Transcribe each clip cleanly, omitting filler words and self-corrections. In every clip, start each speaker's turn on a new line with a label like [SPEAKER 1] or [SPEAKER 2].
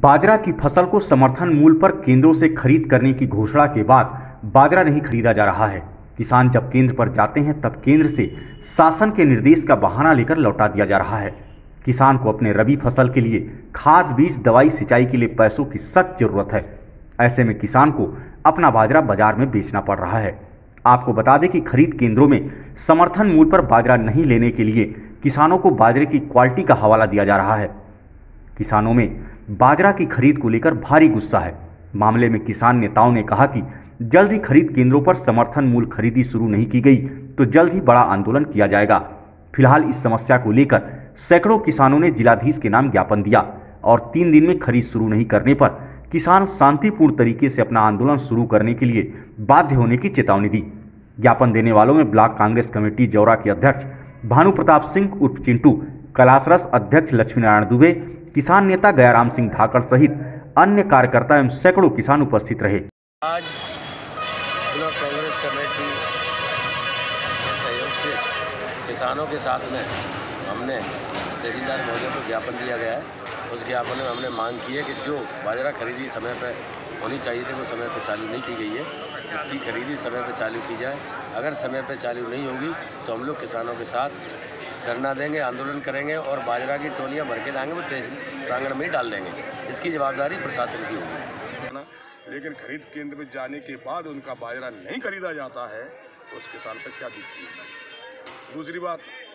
[SPEAKER 1] बाजरा की फसल को समर्थन मूल्य पर केंद्रों से खरीद करने की घोषणा के बाद बाजरा नहीं खरीदा जा रहा है। किसान जब केंद्र पर जाते हैं तब केंद्र से शासन के निर्देश का बहाना लेकर लौटा दिया जा रहा है। किसान को अपने रबी फसल के लिए खाद, बीज, दवाई, सिंचाई के लिए पैसों की सख्त जरूरत है। ऐसे में किसान को अपना बाजरा बाजार में बेचना पड़ रहा है। आपको बता दें कि खरीद केंद्रों में समर्थन मूल्य पर बाजरा नहीं लेने के लिए किसानों को बाजरे की क्वालिटी का हवाला दिया जा रहा है। किसानों में बाजरा की खरीद को लेकर भारी गुस्सा है। मामले में किसान नेताओं ने कहा कि जल्द ही खरीद केंद्रों पर समर्थन मूल्य खरीदी शुरू नहीं की गई तो जल्द ही बड़ा आंदोलन किया जाएगा। फिलहाल इस समस्या को लेकर सैकड़ों किसानों ने जिलाधीश के नाम ज्ञापन दिया और 3 दिन में खरीद शुरू नहीं करने पर किसान शांतिपूर्ण तरीके से अपना आंदोलन शुरू करने के लिए बाध्य होने की चेतावनी दी। ज्ञापन देने वालों में ब्लॉक कांग्रेस कमेटी जौरा के अध्यक्ष भानु प्रताप सिंह उर्फ चिंटू, कैलाशरस अध्यक्ष लक्ष्मी नारायण दुबे, किसान नेता गयाराम सिंह धाकड़ सहित अन्य कार्यकर्ता एवं सैकड़ों किसान उपस्थित रहे।
[SPEAKER 2] आज ब्लॉक कांग्रेस कमेटी के सहयोग से किसानों के साथ में हमने तहसीलदार महोदय को ज्ञापन दिया गया है। उस ज्ञापन में हमने मांग की है कि जो बाजरा खरीदी समय पर होनी चाहिए थी वो समय पर चालू नहीं की गई है, इसकी खरीदी समय पर चालू की जाए। अगर समय पर चालू नहीं होगी तो हम लोग किसानों के साथ धरना देंगे, आंदोलन करेंगे और बाजरा की टोलियां भर के लाएंगे, वो तहसील प्रांगण में ही डाल देंगे। इसकी जवाबदारी प्रशासन की होगी।
[SPEAKER 3] लेकिन खरीद केंद्र में जाने के बाद उनका बाजरा नहीं खरीदा जाता है तो उस किसान पर क्या बीतती है। दूसरी बात,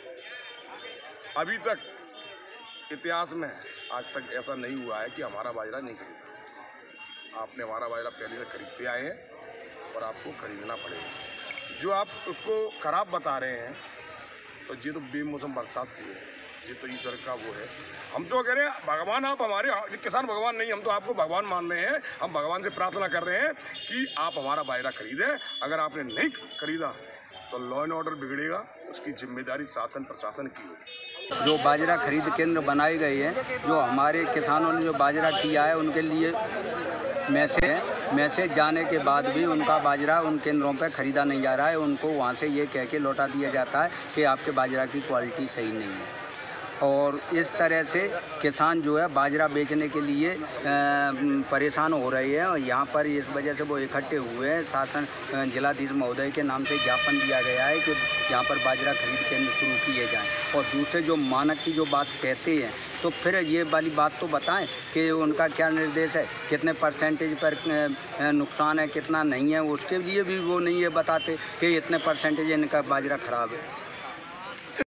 [SPEAKER 3] अभी तक इतिहास में आज तक ऐसा नहीं हुआ है कि हमारा बाजरा नहीं खरीदा। आपने हमारा बाजरा पहले से खरीदते आए हैं और आपको खरीदना पड़ेगा। जो आप उसको खराब बता रहे हैं तो ये तो बेमौसम बरसात से है, ये तो ईश्वर का वो है। हम तो कह रहे हैं भगवान, आप हमारे किसान भगवान नहीं, हम तो आपको भगवान मान रहे हैं। हम भगवान से प्रार्थना कर रहे हैं कि आप हमारा बाजरा खरीदें। अगर आपने नहीं खरीदा तो लॉ एंड ऑर्डर बिगड़ेगा, उसकी जिम्मेदारी शासन प्रशासन की होगी।
[SPEAKER 4] जो बाजरा खरीद केंद्र बनाए गए हैं, जो हमारे किसानों ने जो बाजरा किया है उनके लिए मैसेज जाने के बाद भी उनका बाजरा उन केंद्रों पर ख़रीदा नहीं जा रहा है। उनको वहाँ से ये कह के लौटा दिया जाता है कि आपके बाजरा की क्वालिटी सही नहीं है। और इस तरह से किसान जो है बाजरा बेचने के लिए परेशान हो रहे हैं और यहाँ पर इस वजह से वो इकट्ठे हुए हैं। शासन जिलाधीश महोदय के नाम से ज्ञापन दिया गया है कि यहाँ पर बाजरा खरीद केंद्र शुरू किए जाएं। और दूसरे जो मानक की जो बात कहते हैं तो फिर ये वाली बात तो बताएं कि उनका क्या निर्देश है, कितने परसेंटेज पर नुकसान है, कितना नहीं है। उसके लिए भी वो नहीं ये बताते कि इतने परसेंटेज इनका बाजरा ख़राब है।